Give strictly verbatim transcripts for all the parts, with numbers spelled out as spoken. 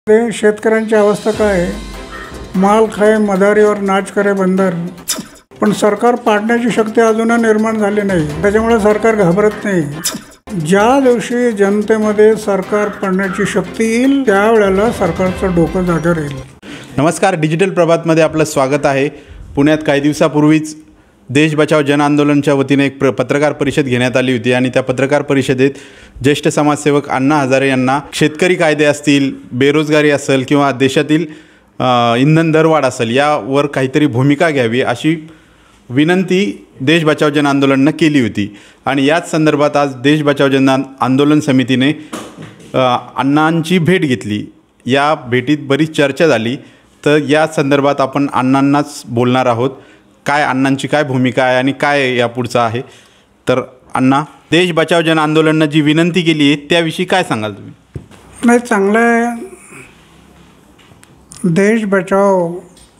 ते शेतकऱ्यांची अवस्था काय आहे? माल खाए मदारी और नाच करे बंदर. पण सरकार पाडण्याची शक्ती अजूनही निर्माण झाली नाही. त्याच्यामुळे सरकार घाबरत नाही. ज्या दिवशी जनतेमध्ये सरकार पडण्याची शक्ती येईल त्यावेळेला सरकारचं डोकं जागेवर येईल. नमस्कार, डिजिटल प्रभातमध्ये आपलं स्वागत आहे. पुण्यात काही दिवसापूर्वीच देश बचाव जन आंदोलनच्या वतीने एक प्र पत्रकार परिषद घेण्यात आली होती आणि त्या पत्रकार परिषदेत ज्येष्ठ समाजसेवक अण्णा हजारे यांना शेतकरी कायदे असतील, बेरोजगारी असेल किंवा देशातील इंधन दरवाढ असेल यावर काहीतरी भूमिका घ्यावी अशी विनंती देश बचाव जन आंदोलनानं केली होती. आणि याच संदर्भात आज देश बचाव जन आंदोलन समितीने अण्णांची भेट घेतली. या भेटीत बरीच चर्चा झाली. तर या संदर्भात आपण अण्णांनाच बोलणार आहोत. काय अण्णांची काय भूमिका आहे आणि काय यापुढचं आहे. तर अण्णा, देश बचाव जन आंदोलनानं जी विनंती केली आहे त्याविषयी काय सांगाल तुम्ही? नाही, चांगलं आहे. देश बचाव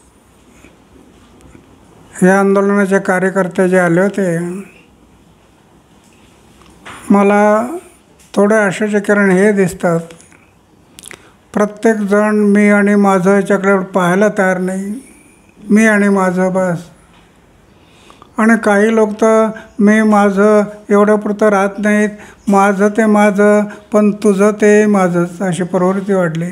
या आंदोलनाचे कार्यकर्ते जे आले होते, मला थोडे आशेचे किरण हे दिसतात. प्रत्येकजण मी आणि माझं याच्याकडे पाहायला तयार नाही. मी आणि माझं बस. आणि काही लोक तर मी माझं एवढ्यापुरतं राहत नाहीत. माझं ते माझं, पण तुझं ते माझंच अशी प्रवृत्ती वाढली.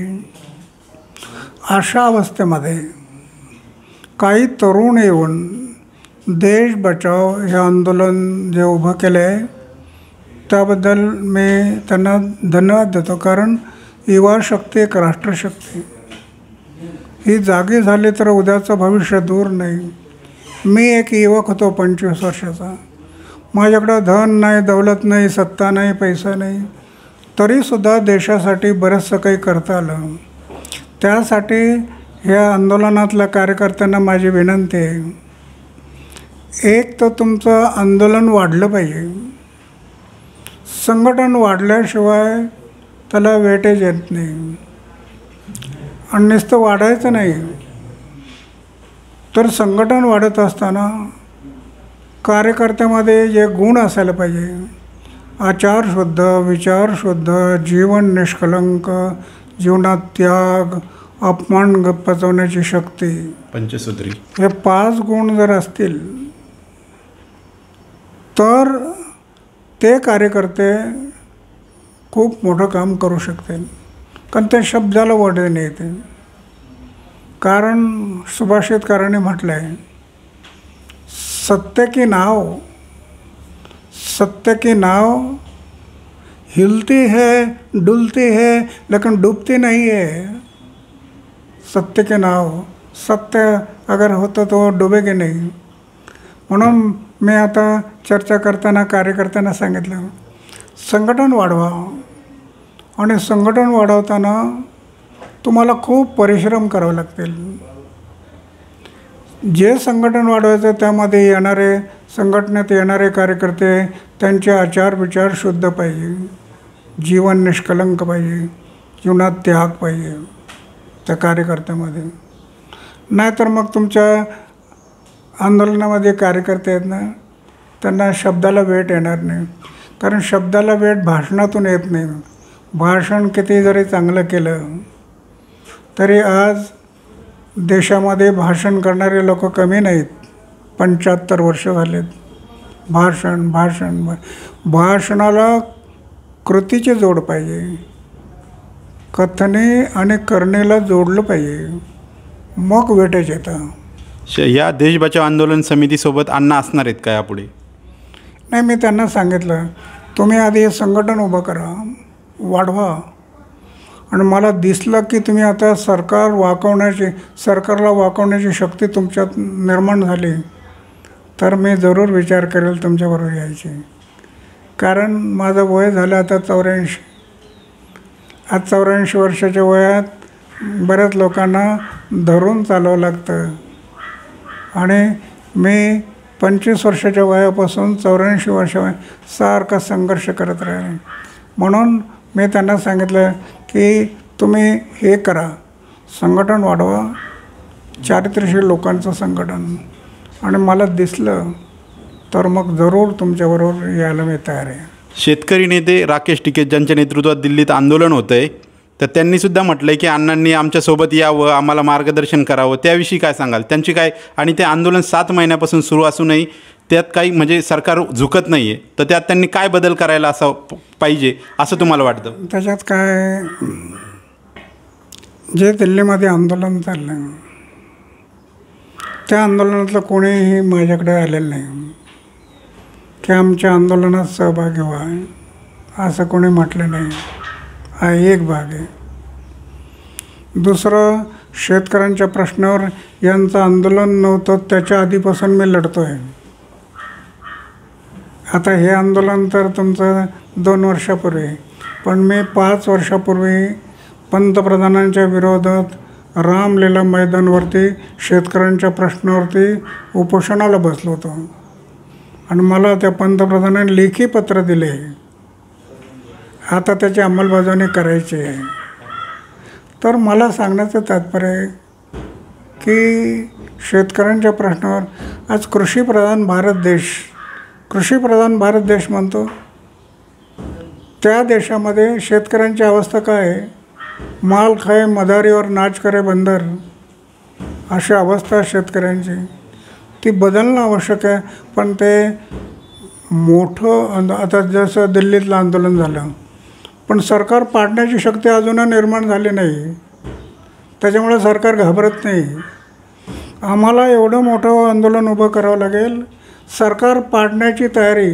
अशा अवस्थेमध्ये काही तरुण येऊन देश बचाव हे आंदोलन जे उभं केलं आहे त्याबद्दल मी त्यांना धन्यवाद देतो. कारण युवा शक्ती एक राष्ट्रशक्ती ही जागी झाली तर उद्याचं भविष्य दूर नाही. मी एक युवक होतो पंचवीस वर्षाचा. माझ्याकडं धन नाही, दौलत नाही, सत्ता नाही, पैसा नाही, तरीसुद्धा देशासाठी बरंचसं काही करता आलं. त्यासाठी ह्या आंदोलनातल्या कार्यकर्त्यांना माझी विनंती आहे, एक तर तुमचं आंदोलन वाढलं पाहिजे. संघटन वाढल्याशिवाय त्याला वेटेज येत नाही. आणि नुसतं वाढायचं नाही तर संघटन वाढत असताना कार्यकर्त्यामध्ये जे गुण असायला पाहिजे, आचारशुद्ध, विचारशुद्ध, जीवन निष्कलंक, जीवनात त्याग, अपमान पचवण्याची शक्ती, पंचसूत्री, हे पाच गुण जर असतील तर ते कार्यकर्ते खूप मोठं काम करू शकतील. कारण ते शब्दाला वडे नाही. ते कारण सुभाषितकारांनी म्हटलं आहे, सत्य की नाव सत्य की नाव हिलती है, डुलती है, लेकिन डूबती नहीं है. सत्य के नाव, सत्य अगर होतं तो डुबेगे नाही. म्हणून मी आता चर्चा करताना कार्यकर्त्यांना सांगितलं, संघटन वाढवा. आणि संघटन वाढवताना तुम्हाला खूप परिश्रम करावे लागतील. जे संघटन वाढवायचं त्यामध्ये येणारे, संघटनेत येणारे कार्यकर्ते त्यांचे आचार विचार शुद्ध पाहिजे, जीवन निष्कलंक पाहिजे, जीवनात त्याग पाहिजे त्या कार्यकर्त्यामध्ये. नाहीतर मग तुमच्या आंदोलनामध्ये कार्यकर्ते आहेत ना, त्यांना शब्दाला वेट येणार नाही. कारण शब्दाला वेट भाषणातून येत नाही. भाषण किती जरी चांगलं केलं तरी आज देशामध्ये भाषण करणारे लोक कमी नाहीत. पंच्याहत्तर वर्ष झालेत. भाषण भाषण भाषणाला कृतीची जोड पाहिजे. कथने आणि करणेला जोडलं पाहिजे, मग वेटेज येतं. या देश बचाव आंदोलन समितीसोबत अण्णा असणार आहेत का यापुढे? नाही, मी त्यांना सांगितलं, तुम्ही आधी हे संघटन उभं करा, वाढवा. आणि मला दिसलं की तुम्ही आता सरकार वाकवण्याची सरकारला वाकवण्याची शक्ती तुमच्यात निर्माण झाली तर मी जरूर विचार करेल तुमच्याबरोबर यायची. कारण माझं वय झालं आता चौऱ्याऐंशी. आज चौऱ्याऐंशी वर्षाच्या वयात बऱ्याच लोकांना धरून चालवावं लागतं. आणि मी पंचवीस वर्षाच्या वयापासून चौऱ्याऐंशी वर्षा सारखा संघर्ष करत राहिले. म्हणून मी त्यांना सांगितलं की तुम्ही हे करा, संघटन वाढवा, चारित्र्यशील लोकांचं संघटन. आणि मला दिसलं तर मग जरूर तुमच्याबरोबर यायला मी तयार आहे. शेतकरी नेते राकेश टिकेत ज्यांच्या नेतृत्वात दिल्लीत आंदोलन होतं आहे तर त्यांनीसुद्धा म्हटलं आहे की अण्णांनी आमच्यासोबत यावं, आम्हाला मार्गदर्शन करावं. त्याविषयी काय सांगाल? त्यांची काय, आणि ते आंदोलन सात महिन्यापासून सुरू असूनही त्यात काही म्हणजे सरकार झुकत नाही आहे, तर त्यात त्यांनी काय बदल करायला असा पाहिजे असं तुम्हाला वाटतं? त्याच्यात काय, जे दिल्लीमध्ये आंदोलन चाललं त्या आंदोलनातलं कोणीही माझ्याकडे आलेलं नाही की आमच्या आंदोलनात सहभागी व्हा, असं कोणी म्हटलं नाही. हा एक भाग आहे. दुसरं, शेतकऱ्यांच्या प्रश्नावर यांचं आंदोलन नव्हतं त्याच्या आधीपासून मी लढतो आहे. आता हे आंदोलन तर तुमचं दोन वर्षापूर्वी, पण मी पाच वर्षापूर्वी पंतप्रधानांच्या विरोधात रामलीला मैदानवरती शेतकऱ्यांच्या प्रश्नावरती उपोषणाला बसलो होतो आणि मला त्या पंतप्रधानांनी लेखी पत्र दिले. आता त्याची अंमलबजावणी करायची आहे. तर मला सांगण्याचं तात्पर्य आहे की शेतकऱ्यांच्या प्रश्नावर आज कृषीप्रधान भारत देश, कृषीप्रधान भारत देश म्हणतो, त्या देशामध्ये शेतकऱ्यांची अवस्था काय आहे? माल खाए मदारीवर नाच करे बंदर, अशी अवस्था शेतकऱ्यांची. ती बदलणं आवश्यक आहे. पण ते मोठं, आता जसं दिल्लीतलं आंदोलन झालं, पण सरकार पाडण्याची शक्ती अजूनही निर्माण झाली नाही. त्याच्यामुळे सरकार घाबरत नाही. आम्हाला एवढं मोठं आंदोलन उभं करावं लागेल, सरकार पाडण्याची तयारी.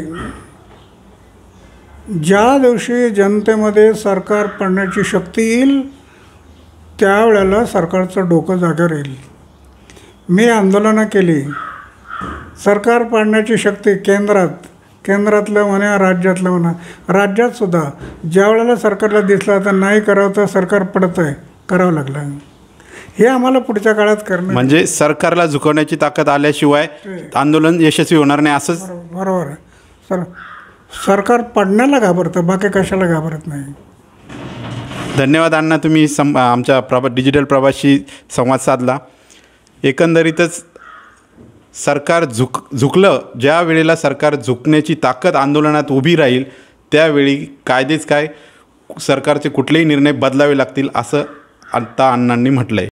ज्या दिवशी जनतेमध्ये सरकार पाडण्याची शक्ती येईल त्यावेळेला सरकारचं डोकं जागेवर येईल. मी आंदोलनं केली, सरकार पाडण्याची शक्ती केंद्रात, केंद्रातलं म्हणा राज्यातलं म्हणा, राज्यातसुद्धा ज्या वेळेला सरकारला दिसलं तर नाही करावं तर सरकार पडतं आहे, करावं लागलं. हे आम्हाला पुढच्या काळात करणं, म्हणजे सरकारला झुकवण्याची ताकद आल्याशिवाय आंदोलन यशस्वी होणार नाही असंच. बरोबर आहे. सर सरकार पडण्याला घाबरतं, बाकी कशाला घाबरत नाही. धन्यवाद अण्णा, तुम्ही सं आमच्या प्रभा डिजिटल प्रभाशी संवाद साधला. एकंदरीतच सरकार झुक झुकलं ज्या वेळेला सरकार झुकण्याची ताकद आंदोलनात उभी राहील त्यावेळी कायदेच काय सरकारचे कुठलेही निर्णय बदलावे लागतील असं आता अण्णांनी म्हटलं आहे.